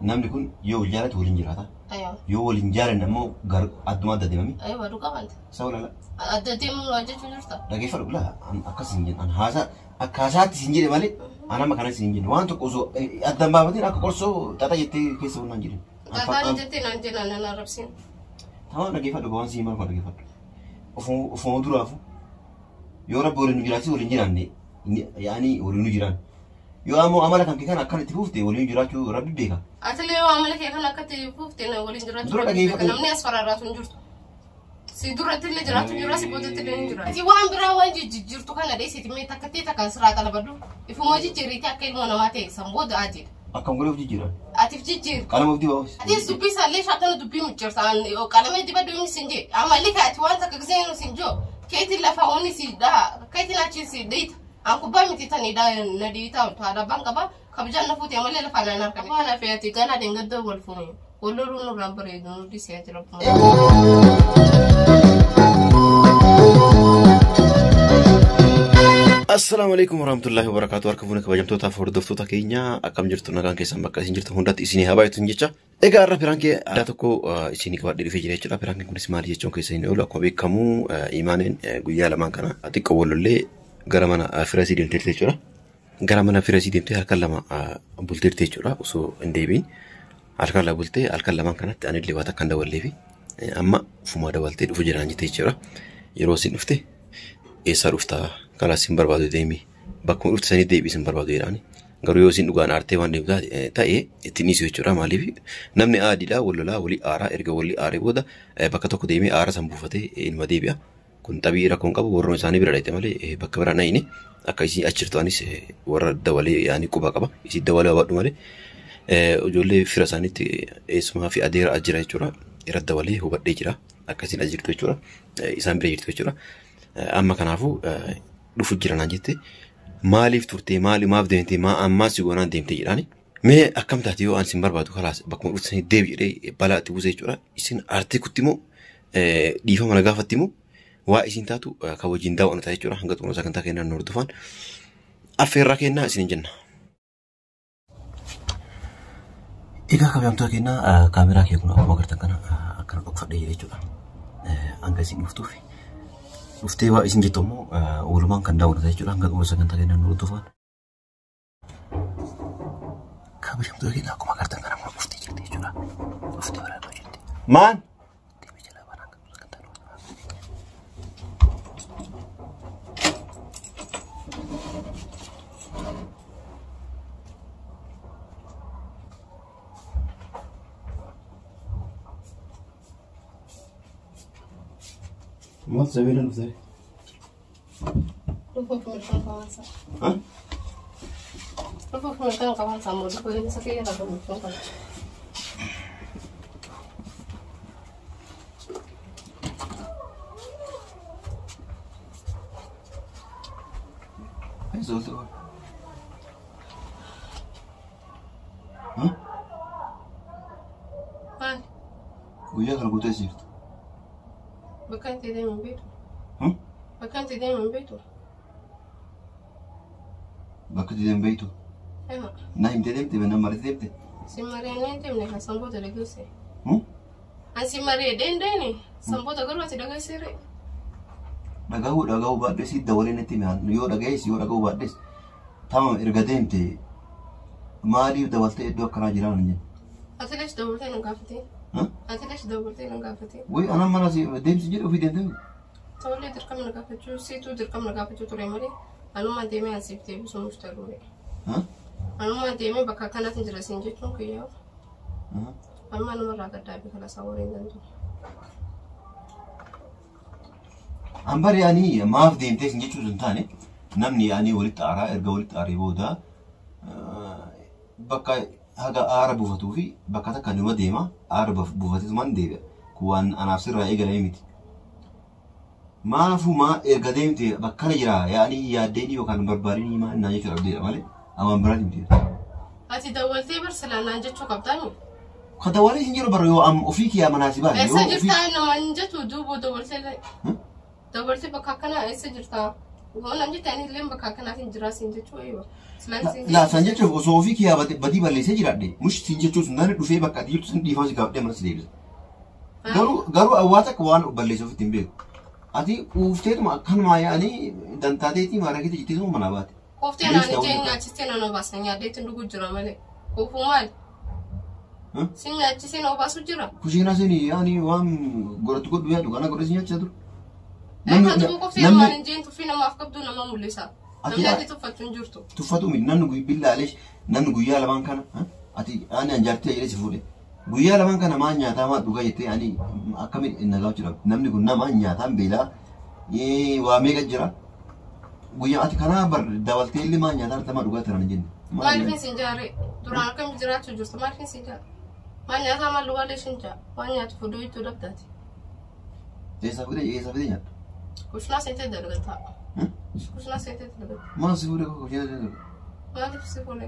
namni kun yoo jaalatu waliin jiraata. Yoo waliin jaalanne ammoo adduma adda deemami. Waduu qabante. Sawulala. Adda deemuu waan jechuun jirta. Dhageeffadhu bila akkas hin jedhu haasaa akka haasaatti hin jedhe malee anama kanas hin jedhu waan tokko osoo adda baafatiin akka qorsoo xaxa jettee keessa bunaan jedhu. Xaxaan jettee naan jedhan naan arrabsiin. Tamaa dhageeffadhu waan sii maal dhageeffadhu. Ofuma duraafu yoo rabbi waliin jiraachise waliin jiraanne yaani waliin jiraan. Yoo ammoo amala kan kan akka itti fuufte waliin jiraachuu rabbi beeka. Atilee yoo amala kan akka itti fuufte waliin jiraachuu namni as faraarraatu hin jirtu. Si duratti illee jiraatu jira si boodatti illee hin jiraatu. Ati waan biraa waan jijjiirtu kana dheessiti mee takka ta'e takka siraa qalabadhu. Ifuma jijjiirriitii akka ilmoo namaa ta'e san booda ajeedha. Akkam godhuuf jijjiira. Atiif jijjiir. Qalama dibaa. Ati dubbii isaallee shaatana dubbii mucceertaan qalama dibaa dubbii sin jee amalli kaati waan takka gisee sin joo keetiin lafa ooni si daa keetiin achi si deeta. Angkuba miti tani daa na diita untuk ada bang kaba kabjaan na futi amalli lafa na narka. Apa na feati gana dengan do wal fumi. Waluru no rambare no di se ajra. Assalamualaikum warahmatullahi wabarakatuh. Arkabuna kabajamtoota hordoftoota keenya akkam jirtu nagaan keessan bakka isin jirtu hundatti isinii habaaytuun jecha. Egaa har'a pirankii adda tokko isinii qabadhee dhufee jira jechuudha. Pirankiin kunis maali jechuun keessa inni oolu akkuma beekamu imaaneen guyyaa lamaan kana xiqqoo wallollee gara mana firasii deemtee jechuudha. Gara mana firasii deemtee halkan lama bultee jechuudha. Osoo hin deebiin halkan lama bultee halkan lamaan kanatti ani illee waan akka hin dawallee fi amma ufuma dawaltee dhufu jiraan jettee jechuudha. Yeroo isin dhufte eessa dhuftaa? Kalau isin barbaadu deemi bakka dhufte sanii deebii isin barbaadu jedhaani. Garuu yoo isin dhugaan aartee waan deemtaa ta'e ittiin dhiisuu jechuudha. Maaliif namni aadiidhaa wallolaa walii aaraa erga walii aaree booda bakka tokko deemee aara san buufatee ilma deebi'a. Kun tabii rakkoon qabu warroon isaanii bira dhayte malee bakka bira na'ini akka isin achirtuanis warra dawalee yaani quba qaba. Isin dawalee baadhu malee ijoollee fira isaaniitti eessumaa fi adeera ajjira jechuudha. Irra dawalee hubadhee jira akka isin ajjirtu jechuudha. Isaan bira jirtu jechuudha. Amma kanaafuu dhufu jiran jette maaliif turte maaf deemte ammaas goonaan deemte jedhaani mee akkam taate yoo ansin barbaadu kalaas bakka dhufte deebi'ee balaatti buuse jechuudha. Isin aartii kutti moo dhiifama na gaafatti moo waa isin taatu kan wajjin daawwanna ta'a jechuudha. Hanga xumura sagantaa keenyaan nu hordofan affeerraa kennaa isin jenna. Egaa kabajamtoota keenyaa kaameraa kee kun akkuma agartan kana akkana dhokfadhee jechuudha. Hanga isin dhuftuuf dhuftee waa isin jettu immoo walumaan kan daawwatan jechuudha. Hanga xumura sagantaa keenyaan nu hordofan. Kabajamtoota keenyaa akkuma agartan kana amma dhuftee jirti jechuudha. Dhuftee waraabaa jirti. Maan? Mal se vienen ustedes. No puedo comer con cabanza. ¿Ah? No puedo comer con cabanza, amor. No puedo sacar ya la comida con cabanza. Eso es todo. ¿Ah? Ay, Guyya kan guutuu eessa jirtu? bakka itti deemuun beektu. Hmm? Bakka itti deemuun beektu. Bakka itti deemu beektu? Na himtee deemte nama mariitti deemte? Si mari'annee deemne kan sanboota dhageesse. Hmm? Ansi mari'ee deemdeeni sanboota garuu ati dhageesseere. Dhagahuu baadhee si dawalee natti yoo dhagayees yoo dhagahuu baadhees taama erga deemte maaliif dabaltee iddoo akkanaa jiraan hin jennu? Ati lees dabaltee nu gaafatee. Ati lees dabaltee nu gaafatee. Wayii anaan mana deemsi jedhe ofii deemtee? Tollee dirqama na gaafachuu siituu dirqama na gaafachuu ture malee anuma deemee ansiif deebisuu nuuf ta'uure. Anuma deemee bakka kanatti jira siin jechuun kiyyaa. Amma namarraa gaddaabii kana isaa waliin danda'u. Hambari yaani maaf deemtee siin jechuun hin taane namni yaani walitti aaraa erga walitti aaree booda bakka haga aara buufatuu fi bakka takka numa deema aara buufateetu man deebi'a. Kun waan anaaf sirraa eegalee miti. Maafu erga deemte bakka jira yaani yaaddeenii yookaan barbaadinii maal naan jechuudha abdiidha malee amaan biraan himti. Ati dawwaltee barsilaan naan jechuu qabdaani. Ka dawalee hin jiru bara yoo ofii kiyyaa manaasibaa. Eessa jirtaa namaan jettu duuboo dawwaltee dawwaltee bakka akkanaa eessa jirtaa? وانا جيت يعني لين بكا كنا في دراسة نجتوا أيوة لا سنجتوا وصوفي كي بدي بالله سجرادي مش سنجتوا سندان دفع بكا دير سندي فاز قابل من سليبس قالوا أواتك وان بالله سوف تنبيه أتي وفتيت ما كان ما يعني دنتاتي ما رأيت جتيزو منابات وفتيت أنا جينا تستين أنا بس نيا ديت ندوق جرا ماله وفومال سينا تستين أو بس جرا كوشينا سيني يعني وام قرأت كود بيا دوكانا قرأت سيني أشدر أنا تبغى كوفتي ما نجين تفينا ما أفكر بدون ما مولسا نمنا دي تفتون جرتو تفتو من نانو بالله عليش نانو قويا لبان كنا أتي أنا أنجرت يا إيش فولي قويا لبان كنا ما نياتا ما دوكا يتي يعني أكمل إن الله جرا نمني قلنا ما نياتا بيلا يه وامي كجرا قويا أتي كنا بر دولتي اللي ما نياتا تما دوكا ترى نجين ما نفين سنجاري دوران كم جرات تجرت ما نفين سنجار ما نياتا ما لوالي ليش نجار ما نيات فدوي تودبتاتي إيه سافدي نيات كوش ناس أنت درجتها كوش ناس أنت درجتها ما سيفوري كوش ناس ما أدري سيفوري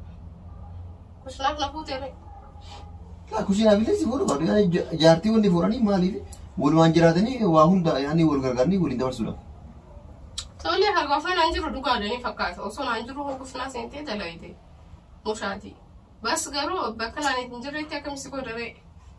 كوش ناس نفوت يعني لا كوش ناس بيلي سيفوري كاري يعني جارتي وندي فوراني ما ليه ولوان جراتني واهم دا يعني ولغرغرني ولين دور سولا تولي هالغفلة نجرو دوكادني فكات أصلا نجرو هو كوش ناس أنت دلايتي مشاتي بس قالوا بكنا نجري تاكم سيكوري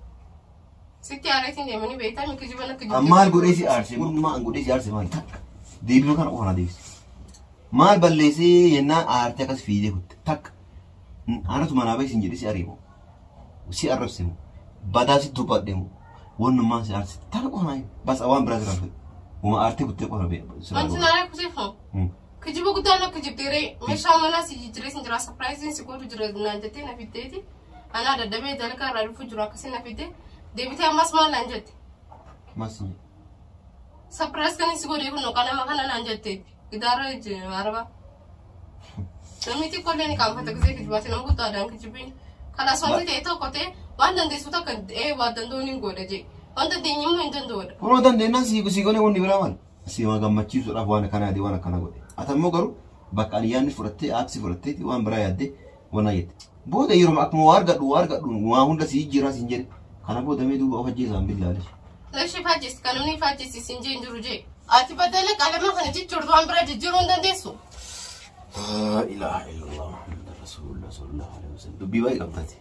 ستي عليتين يمني بيتا مكجبنا كجبنا أمال قريسي أرسي ما قريسي أرسي مال تك ديبلو كان أورا ديس مال بلسي ينا أرتي كاس فيدي كت تك أنا تمنا بيس إنجلي سي أريمو وسي أرسيمو بداسي توبات ديمو ونما سي أرسي تك أورا بس أوان برازيل وما أرتي كت أورا بي أنت نارك كسيفهم كجبوا قدامنا كجب تري مش عملنا سيجري سنجرا سبرايزين سيكون جرا نانجتي نفيدتي أنا ده دبي ذلك رالفو جرا كسي نفيدتي ديبتي أمس ما لانجتي ما سنجي سبرايز كان يسقول يكون نقانا ما كان لانجتي إدارة جماربا نميتي كلني كم فتك زي كجباتي نمكو تادان كجبين كلا سوانتي تيتو كتة وان دندي سوتا كد وان دندوني غورة جي وان دندي نيمو يندندور ورو دندي ناسي كسيكوني وني برامان سيما غمتشي سورا وانا كنا دي وانا كنا غودي أتمو قرو بكاليان فرتة أكسي فرتة وان برايا دي وانا يت بود يروم أكمو وارجع وان هندا سيجرا سنجري أنا بود أمي دوب أوجي زامبي لالش ليش فاجس كلامني فاجس سنجين جروجي أتي بدلك على ما خنتي تردوان برا جيرون دندسو لا إله إلا الله محمد رسول الله صلى الله عليه وسلم دبي باي قبضتي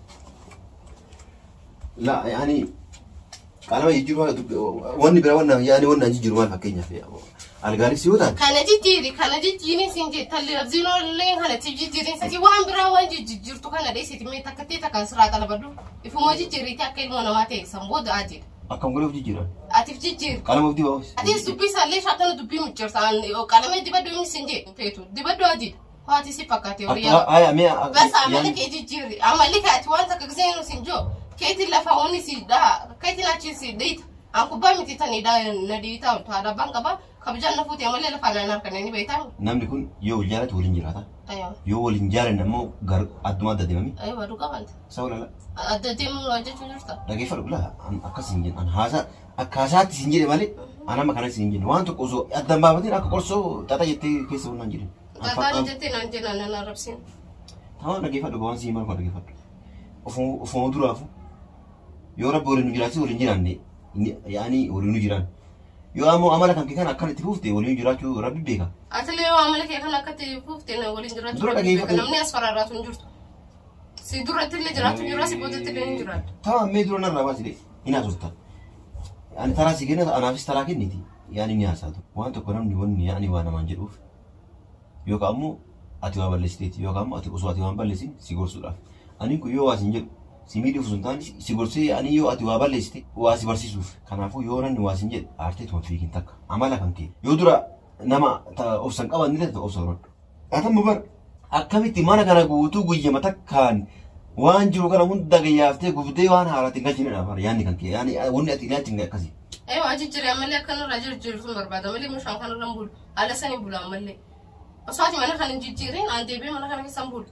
لا يعني أنا ما يجيروا واني برا وانا يعني وانا يجيروا ما فكينا فيها الغالي سيودا كان جيري سنجي تلي رزينو لين هلا تيجي جيرين سنجي وان برا وان جيرتو كان دي سيتي مي تكتي تكان سرات على بدو يفهموا جيري تاكل مو نماتي سمبود اجير أكم قالوا في جيران أتي في جير كلام بدي باوس أتي سوبي سالي شاتنا دبي متشرسان أو كلامي دي بدو سنجي بيتو دي بدو اجير هاتي سي باكاتي وريا هاي أمي بس عملك يجي جيري عملك أتوان تكزينو سنجو كيتي لفاوني سي دا كيتي لاتشي سي ديت أنكو بامي تاني دا نديتا وتهذا بانكبا كبجان نفوت يعمل لي لفانا نركنني بيتام نعم يكون يو جالت ولين جراتا أيوة يو ولين جال نمو غر أدمى ددي مامي أيوة دوكا بنت سولا لا أدتي من واجد شجرتا لكن فرق لا أنا أكاسينجين أنا هذا أكاسات سينجين مالي أنا ما كان سينجين وان تكوزو أدم بابتين أكو كورسو تاتا يتي كيسو نانجين تاتا يتي نانجين أنا نربسين تمام لكن فرق بوان سيمان فرق لكن فرق وفو درافو يو رب ولين جراتي ولين جراني يعني ولين جران يو أمو عملك كم كان أكان تفوفتي ولين جراتو ربي بيكا أتلي يو عملك كان أكان تفوفتي ولين جراتو ربي بيكا نمني أسفر راتو نجرتو si durante le girato jurasi potete le girato tamam me durana rabasi de ina zulta yani tarasi gena ana fis taraki niti yani ni asatu wanto konam ni wonni yani wana manjiduf yo kamu ati wa balestiti yo kamu ati uswati wa balesin sigor sudaf ani ku yo wasinjid simidi fusuntan sigorsi ani yo ati wa balesti wa sibarsisuf kanafu yo nan wasinjid arte to fikin tak amala kanki yo dura nama ta ofsan qaban ni ta ofsorot atam mubar akkamiti mana kana guutu guyya matakkan waan jiru kana hunda gayyaftee gubdee waan haaratiin galchine dhaafar yaanni kan kee yaani wanni ati ilaalchi hin akkasi waa jijjiiree ammallee akkanarraa jirtu sun barbaada malee mushaan kanarra bulu haala sanii bulu ammallee osoo ati mana kana hin jijjiirin aan deebi'ee mana kana keessan bulu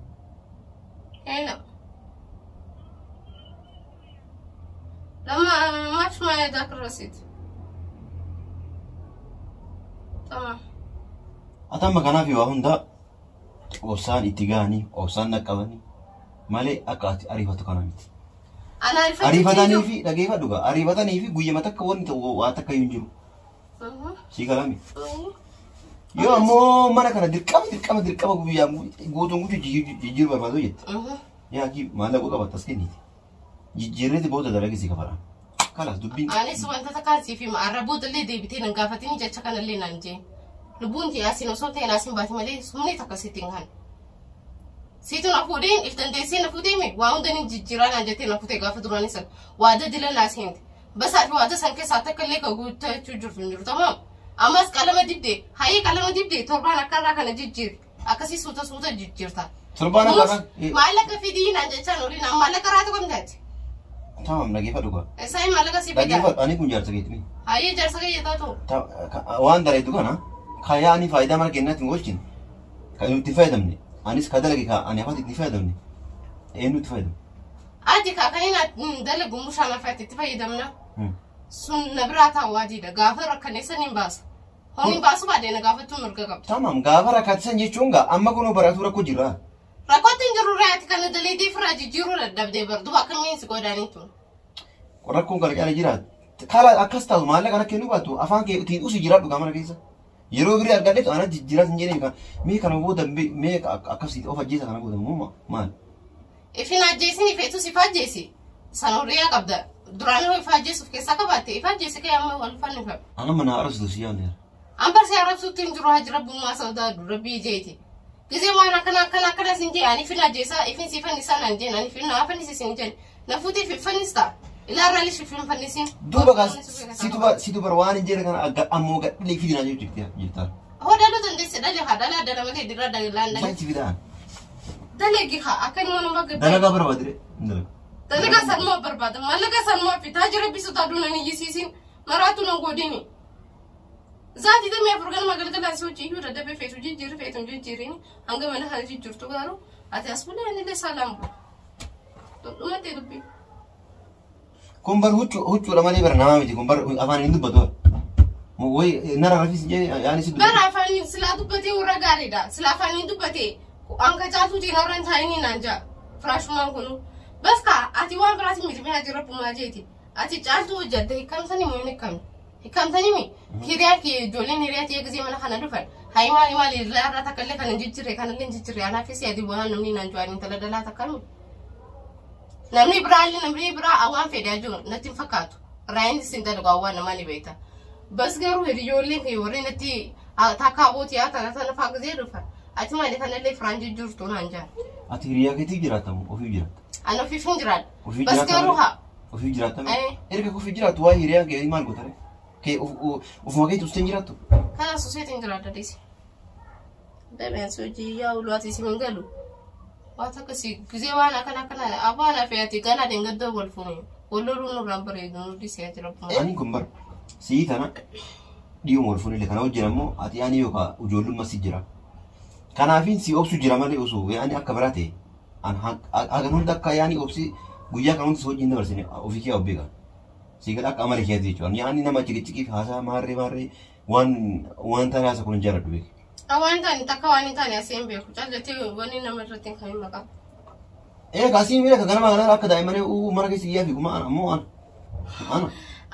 lama maaf maa daakirrasiiti tamam atamma kanaaf waa hunda obsaan itti gahanii obsaan naqqabanii malee akka ati ariifatu kana miti. Ariifatanii fi dhageeffadhu gaa ariifatanii fi guyyama takka wanti ta'u waa takka hin jiru. Si galami. Yoo ammoo mana kana dirqama guyyaa guutuun jijjiiruu barbaadu jette. Yaa kii maallaqa qabatta as kenniti. Jijjiirreeti booda dalagisi kafala. Kalas dubbiin. Anis wanta takkaasii fi ma'aarra booda illee deebitee nan gaafatini jecha kanallee naan jeen. Lubbuun kee asiin osoo ta'e naasiin baati malee sumni takka sittiin kan. Siituun afuudheen if dandeessee na fuudheeme waa hundanii jijjiiraa naan jettee na fuutee gaafa duraan isan waada dila naasiinti. Basaa fi waada san keessaa takka illee kan guuttachuu jirtu tamaam. Ammas qalama dibdee hayee qalama dibdee torbaan akkanaa kana jijjiir akkasii suuta jijjiirta. Torbaan akkanaa. Maallaqa fidii naan jechaan oliin amma maallaqa raatu kamtaati. Tamam dhageeffadhu gaa. Isaan maallaqa si fidaa. Dhageeffadhu ani kun jaarsa keetii. Hayee jaarsa kee taatu. Waan dareetu kana kayaa ani faayidaa mara kennatti hin gochine kan nuti fayyadamne anis ka dalage ka ani afaan itti fayyadamne eenyutti fayyadamu. Ati ka kan inni dalagu mushaan afaan itti fayyadamna. Sun na biraa ta'uu adiidha gaafa rakkaneessan hin baasa. Honi baasu baadee na gaafachuu mirga qabdi. Tamam gaafa rakkatisan jechuun gaa amma kunoo baratu rakkoo jira. Rakkootti hin jirru raati kana daleedee firaa jijjiiruu dadhabdee bardu akkamiin si godhaniitu. Rakkoon kana cala jiraatu. Kaala akkas taatu maallaqa kana kennuu baattu afaan kee ittiin usi jiraadhu gaamana keessa. Yeroo birii argadheetu ana jijjiiraas hin jedhee kan mee kana booda mee akkasii of ajjeesa kana booda immoo maal? Ifin ajjeesin ifeetu si faajjeesi. Sanooriyaa qabda. Duraan hoo ifa ajjeesuuf keessaa qabaatte ifa ajjeesi kee amma wal fannifame. Ana mana arabsitu si yaadne. Ambar si arabsuutti hin jiru hajira bummaa saudaa dura biijeeti. Gizee waan akkana sin jee ani fin ajjeesaa ifin si fannisaa nan jeen ani fin naa fannisi sin jeen na fuutee fi fannista. Ilaarraa lishi fin fannisin. Duuba gas si dubar waan hin jeen kana ammoo gadhilee fidinaa jirta. Hodaluu dandeesse dhalee haa dhalaa dhala malee dirra dhalaan dhalee. Sanchi fidaan. Dalagi haa akka nama nama gadda. Dalagaa barbaadire. Dalagaa sanmoo barbaada maallaqa sanmoo fitaa jira bisu taaduu nan iyyisiisin maraatu nan godini. Zaati damee furgan magalgalaan sochii yoo dadhabee feetu jijjiirri feetuun jijjiirrini hanga mana haa jijjiirtu garuu ati as bulee inni illee saalaan bu'a. Dhumatee dubbii. Kun bar huccuudha malee bara namaa miti kun bar afaan hin dubbatu. Way nara rafis jee yaani si dubbatu. Bara afaan silaa dubbatee warra gaariidha. Silaa afaan hin dubbatee anka caaltuutiin warra hin taa'inii naan ja'a. Firaashumaan kunu. Baska ati waan biraati miti mee ajirra bumaa jeeti. Ati caaltuu hojjadde hiikamsanii moo hin hiikamne? Hiikamtanii mi? Hiriyaa kee ijoolleen hiriyaa ta'ee gisee mana kana dhufan. Hayi maali laarraa takka illee kana jijjiirre kanallee jijjiirre anaafis yaadi waan namni naan ju'aan intala dalaa takka mi? Namni biraa waan fedhaa jiru natti hin fakkaatu. Raayinni sin dalagu waan namaa ni beekta. Bas garuu hiriyoolleen kee warri natti takka abootii haa tana faa gisee dhufan. Ati maali kanallee firaan jijjiirtu naan jaa. Ati hiriyaa keetii jiraatamu ofii jiraata. Ana ofii fin jiraadha. Bas garuu haa. Ofii jiraatamu. Erga ofii jiraatu waa hiriyaa kee maal gootare? Kee ofuma keetu usten jiraattu. Kana soseetiin jiraadha deesi. Dameen sojii yaa uluwaati si mingalu. Waan akkasii gisee waan akkana afaan afeeti gana dengaddoo wal fuune. Walloluun nurraan bareedu nurdi si'a jira. Ani kun bar sii tana dhiyoo wal fuune kana hojjetan ammoo ati ani yookaan ijoollummaa si jira. Kanaafin si obsu jira malee osoo yaani akka biraa ta'e hagan hunda akka yaani obsi guyyaa kan hundi hojii hin dabarsine ofii kee obbeeqa. Si gad akka amala keeti jechuudha. Yaani nama ciqiqiif haasaa maarree waan tana haasa kun hin jaaladhu beeku. Waan tani takka waan hin taane asii hin beeku. Caallatee wanni nama irratti hin kamiin maqaa. Gaasiin miidha ganama kana akka daa'imman mana keessa iyyaa fi kuma ammoo ana.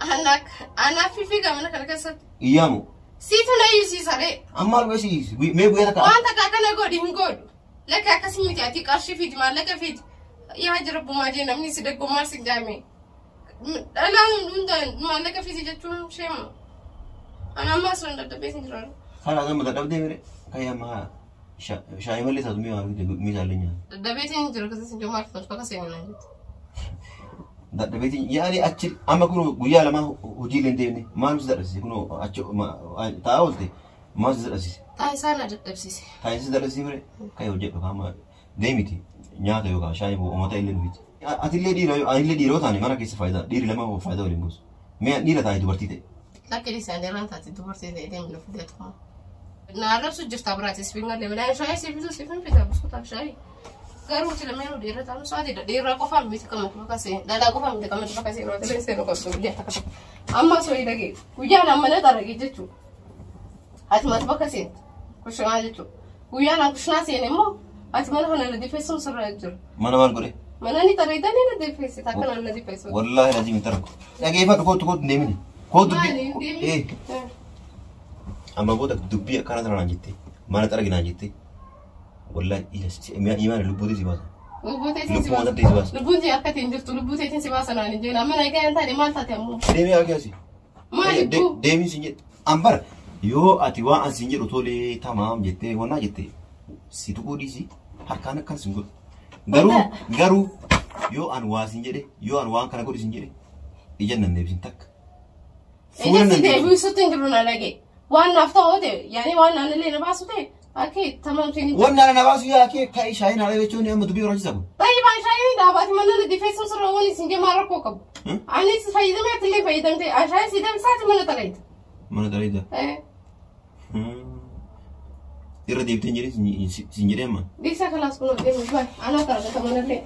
Anaaf fi gamana kana keessatti. Iyyaamu. Siitu na iyyisiisaree. Amma alwee si mee guyyaa takka. Waan takka akkana godhi hin godhu. Lakka akkasii miti ati qarshii fiiti maallaqa fiiti. Yaa jira bumaa jee namni si daggoomaa si jaame. Dhalaan hundaan maallaqa fiiti jechuun sheema. Ana ammaa sun dadhabee sin jiraatu. Kana nama dadhabdee mere kayyama shaayii malee taatu mee waan miisaalee nyaata. Dadhabee sin jira kasi sin joomaa fi bakka seenaa naan jettu. Dadhabee yaani achi amma kun guyyaa lama hojii leen deemne maal si dadhabsiise kun achi taa'aa oolte maal si dadhabsiise. Taayisaa na dadhabsiise. Taayisii dadhabsiise mere kayyoo hojjedhu kaama deemiti nyaata yookaan shaayii uummata illee nuufiti. Atillee dhiiroo taane mana keessa faayidaa dhiirri lama faayidaa waliin buusu. Mee dhiira taane dubartii ta'e. Lakki isaan irraan taate dubartii ta'e deemee lafa deetuma. Naarrabsu jirta biraatis fi malee midhaan shaayii siifisuu siifin fita buusuutaaf shaayii. Garuu tilamee dhiirra taanu sa'aatiidha. Dhiirra qofaan miti kamatu bakka seen dhalaa qofaan miti kamatu bakka seen waan ta'eef seenuu qabdu guyyaa takka tokko. Amma soo hidhagee guyyaan ammana daragee jechuudha. Ati mata bakka seen kushinaa jechuudha. Guyyaan an kushinaa seen immoo ati mana kana na difeessuun sirraa jira. Mana maal godhe? Mana ni tareedanii na difeesse takka na difeessu. Wallaahi lajii min tarku. Dhageeffadhu kootu deemini. Kootu Amma booda dubbii akkana sana naan jettee mana xaragi naan jettee wallahi imaan lubbuutii si baasa. Lubbuutii akka ittiin jirtu lubbuutiin si baasa naan hin jeen amma nagaa hin taane maal taate ammoo. Deemee haa keessi. Maaliifuu? Deemii siin jedhe. Ambara yoo ati waan an siin jedhu tolee tamaam jettee wannaa jettee si tuquu dhiisi harkaan akkan siin godhu. Garuu yoo an waa siin jedhe yoo an waan kana godhi siin jedhe ijaan nan deebisin takka. Ejjatti deebi'u sutti hin jiru na dhagee. Waan naaf ta'oo ta'e yaani waan naan illee na baasu ta'e akkee tamaam siin. Waan naan na baasu yaa akkee ka'ii shaayiin haala jechuun amma dubbii biraachisa kun. Baay'ee baay'ee shaayiin dhaabaati mana difeessuun sirra waan isin jemaa rakkoo qabu. Anis fayyadamee illee fayyadamtee ashaayin si damsaati mana xareeta. Mana xareeta. Irra deebitee hin jedhee siin jedhee amma. Bisa kalaas kun deemu baay'ee anaa taa'ata manallee.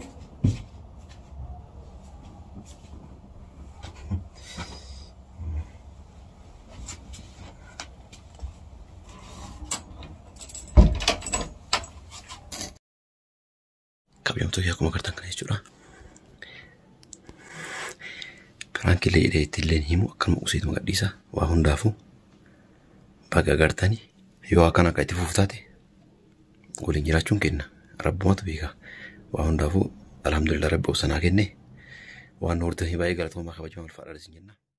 Kabajamtoota akkuma agartan kana jechuudha. Piraankiilee jedhee ittiin himu akkanuma quseetuma gadhiisa waa hundaafuu baga agartanii yoo akkana akka itti fuuftaate waliin jiraachuun kenna rabbumatu beeka waa hundaafuu alhamdulillah rabbi obsanaa kenne waan hortanii baay'ee galatoomaa kabajamaa ulfaadhaa isin jenna.